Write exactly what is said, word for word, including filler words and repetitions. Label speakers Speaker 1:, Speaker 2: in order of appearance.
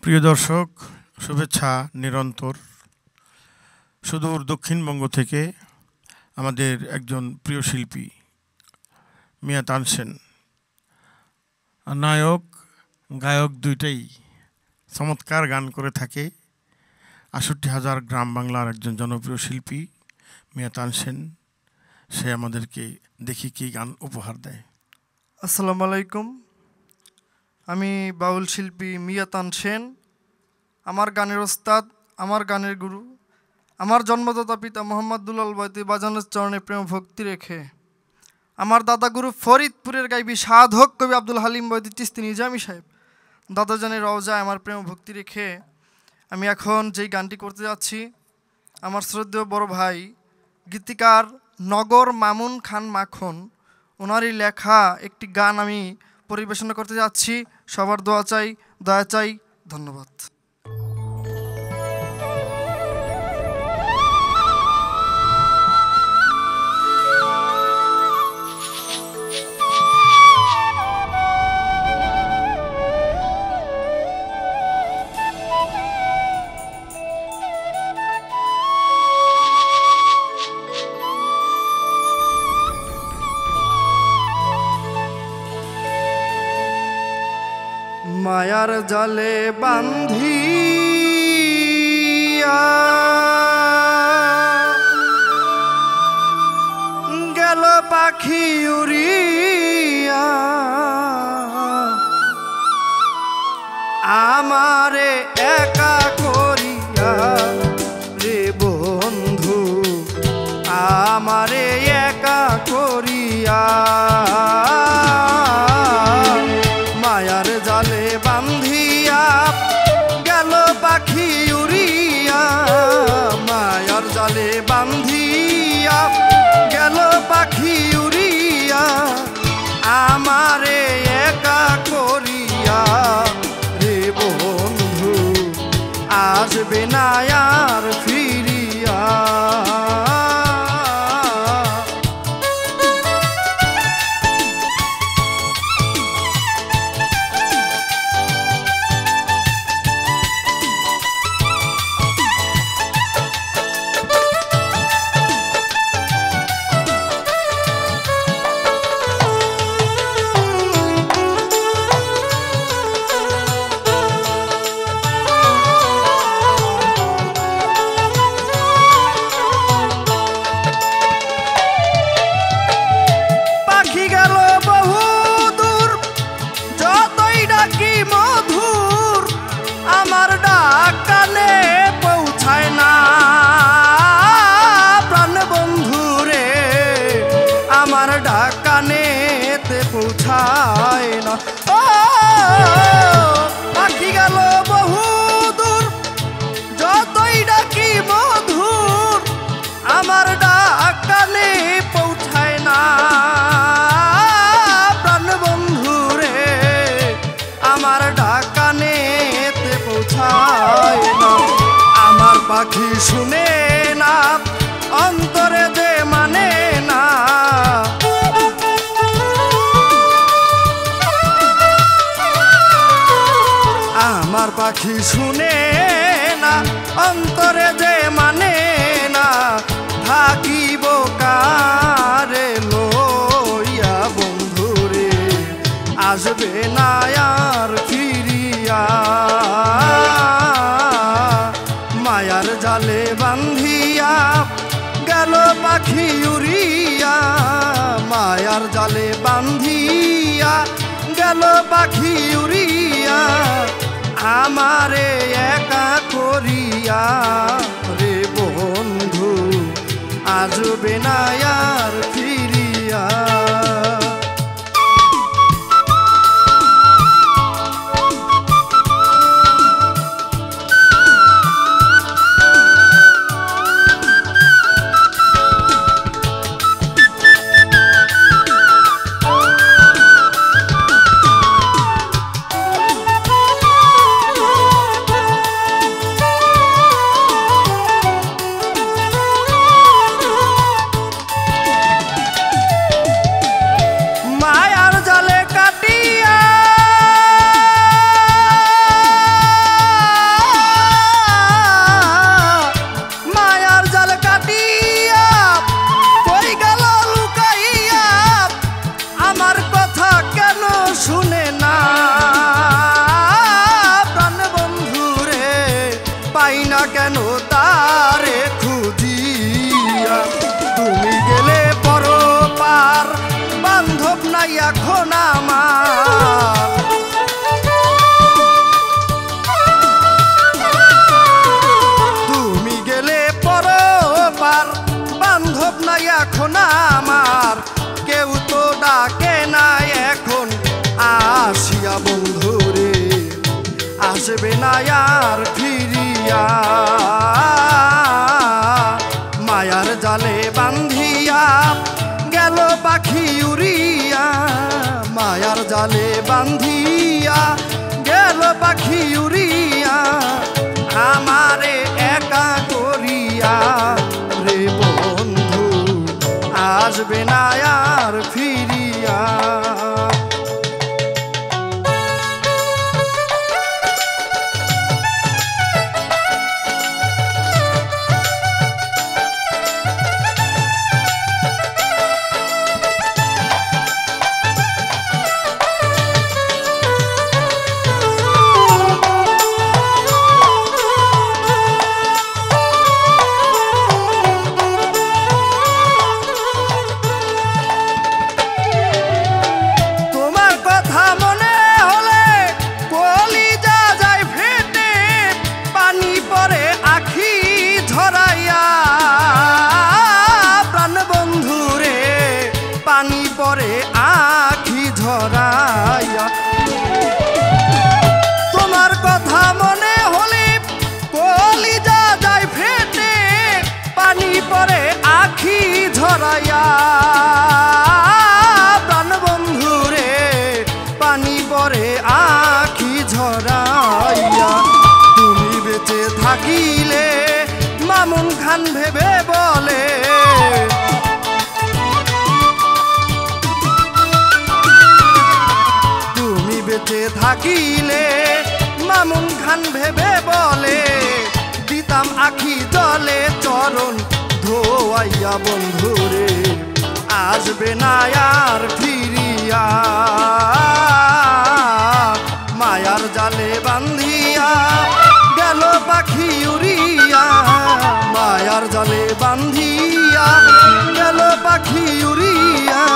Speaker 1: প্রিয় দর্শক, শুভেচ্ছা নিরন্তর। সুদূর দক্ষিণবঙ্গ থেকে আমাদের একজন প্রিয় শিল্পী মিয়া তানসেন, নায়ক গায়ক দুইটাই চমৎকার গান করে থাকে। আষট্টি হাজার গ্রাম বাংলার একজন জনপ্রিয় শিল্পী মিয়া তানসেন, সে আমাদেরকে দেখি কি গান উপহার দেয়।
Speaker 2: আসসালামু আলাইকুম, আমি বাউল শিল্পী মিয়া তানসেন। আমার গানের ওস্তাদ, আমার গানের গুরু, আমার জন্মদাতা পিতা মোহাম্মদ দুলাল বয়তি বাজানের চরণে প্রেম ভক্তি রেখে আমার দাদা গুরু ফরিদপুরের গাইবি সাধক কবি আব্দুল হালিম বয়তি চিস্তি নিজামী সাহেব দাদাজানের রওজায় আমার প্রেম ভক্তি রেখে আমি এখন যেই গানটি করতে যাচ্ছি, আমার শ্রদ্ধেয় বড় ভাই গীতিকার নগর মামুন খান মাখন ওনারই লেখা একটি গান আমি পরিবেশনা করতে যাচ্ছি। সবার দোয়া চাই, দয়া চাই। ধন্যবাদ। মায়ার জালে বান্ধিয়া গেল পাখি উড়িয়া, আমারে একা করিয়া রে বন্ধু, আমারে একা করিয়া। মায়ার জালে বান্ধিয়া গেল পাখি উড়িয়া, মায়ার জালে বান্ধিয়া গেল পাখি উড়িয়া, আমারে একা করিয়া রে বন্ধু, আসবে না আর ফিরিয়া। পৌঁছায় না, ও পাখি গেল বহু দূর, যতই ডাকি মধুর, আমার ডাক কানে পৌঁছায় না। প্রাণ বন্ধু রে, আমার ডাক কানেতে পৌঁছায় না। আমার পাখি শুনে না, অন্তরে যে মানে না, আমার পাখি শুনে না, অন্তরে যে মানে না, থাকিব কারে লইয়া বন্ধুরে, আসবে না আর ফিরিয়া। মায়ার জালে বান্ধিয়া গেল পাখি উড়িয়া, মায়ার জালে বান্ধিয়া গেল পাখি উড়িয়া, আমারে একা করিয়া রে বন্ধু, আসবে না আর ফিরিয়া। এখন আমার। তুমি গেলে পরপার বান্ধব নাই এখন আমার, কেউ তো ডাকে না এখন আসিয়া বন্ধুরে, আসবে না আর ফিরিয়া। মায়ার জালে বান্ধিয়া গেল পাখি উড়িয়া, মায়ার জালে বান্ধিয়া গেল পাখি উড়িয়া, আমারে একা করিয়া রে বন্ধু, আসবে না আর ফিরিয়া। পানি পরে আখি ঝরাইয়া, তোমার কথা মনে হলে কলিজা যায় ফেটে, পানি পরে আখি ঝরাইয়া। প্রাণ বন্ধুরে পানি পরে আখি ঝরাইয়া, তুমি বেঁচে থাকিলে মামুন খান ভেবে বলে, বেঁচে থাকিলে মামুন খান ভেবে বলে, দিতাম আখি জলে চরণ ধোয়াইয়া বন্ধুরে, আসবে না আর ফিরিয়া। মায়ার জালে বান্ধিয়া গেল পাখি উড়িয়া, মায়ার জালে বান্ধিয়া গেল পাখি উড়িয়া,